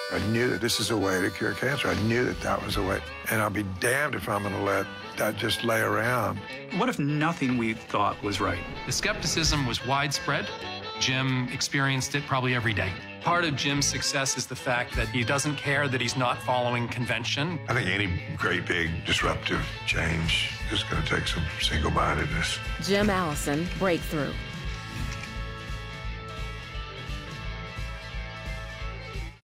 I knew that this is a way to cure cancer. I knew that that was a way. And I'll be damned if I'm going to let that just lay around. What if nothing we thought was right? The skepticism was widespread. Jim experienced it probably every day. Part of Jim's success is the fact that he doesn't care that he's not following convention. I think any great big disruptive change is going to take some single-mindedness. Jim Allison, Breakthrough.